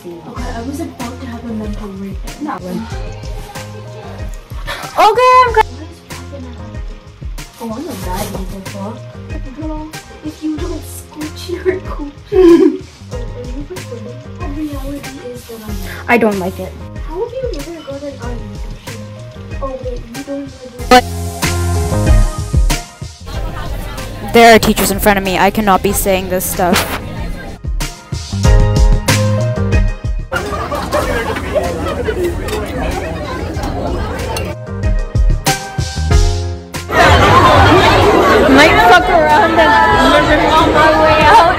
see. Okay, I was about to have a mental breakdown. No. Okay, I'm coming. Oh, I'm a bad little fuck. Girl, if you don't scooch your cooch. The reality is that I'm not. I don't like it. How have you never got an eye infection? Oh wait, you don't really. But there are teachers in front of me. I cannot be saying this stuff. Might fuck around and never on my way out.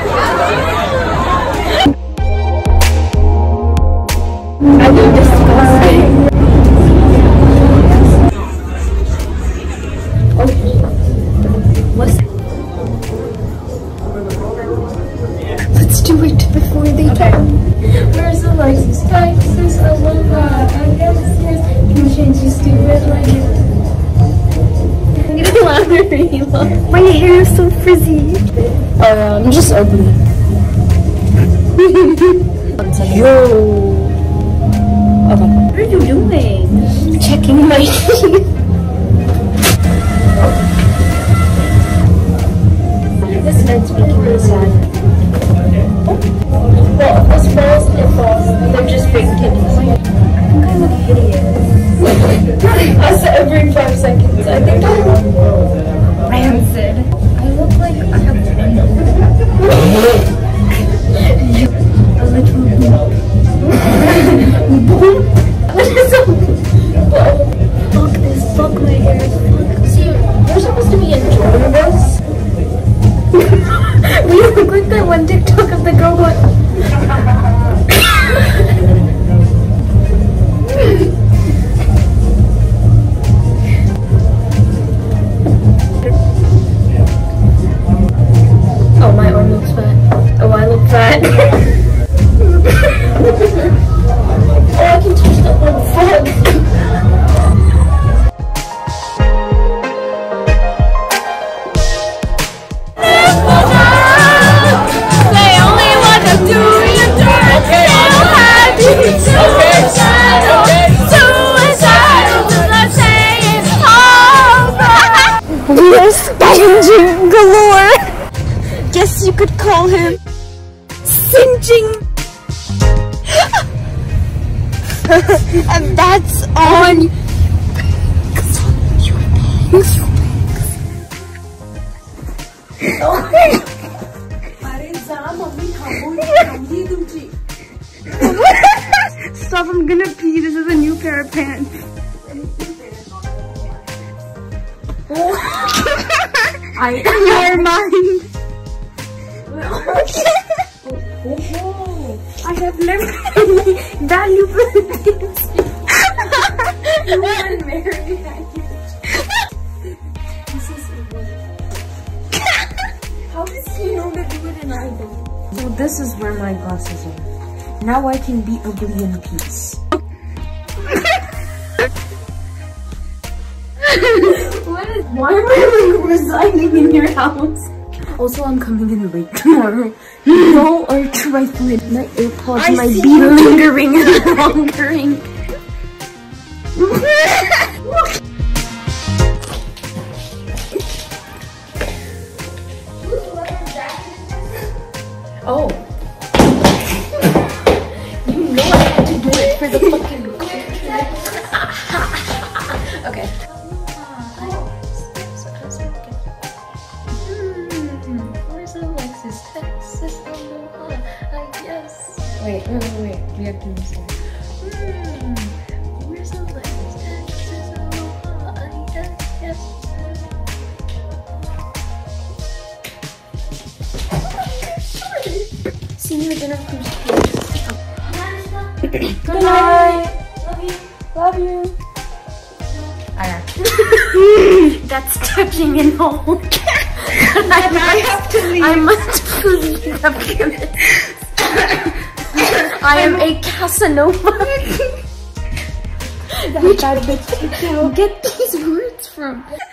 I look disgusting. Let's do it before they come. Where's the license? Texas, I love that. I guess yes. Can you change this to red right here? I'm getting louder. My hair is so frizzy. I'm just ugly. Yo. Okay. What are you doing? Checking my teeth. This bed's making me sad. Well, if this falls, it falls. They're just fake titties. I think I look hideous. Us every 5 seconds. I think rancid. I look like I have a little boom. What is up? Fuck this. Fuck my hair. See, you're supposed to be enjoying this. We look like that one TikTok of the girl going. Oh, my arm looks fat. Oh, I look fat. Oh, I can touch that one. Fuck. We are scavenging galore. Guess you could call him singeing. And that's on your bangs. Stop, I'm gonna pee. This is a new pair of pants. Your mind. I have never valuable things. You want to marry This is how does he know to do it and I don't? So this is where my glasses are. Now I can be ugly in peace. Why am I residing in your house? Also, I'm coming in late tomorrow. No or trifling. My AirPods might be lingering and longering. Oh. You know I had to do it for the fucking okay. Where's Alexis? Texas, Aloha, I guess. Wait. We have to use it. Where's Alexis? Texas, Aloha, I guess. Senior dinner cruise. Good night. Love you. That's touching and all. I have to leave. I must leave. I am a Casanova. Where did you get these words from?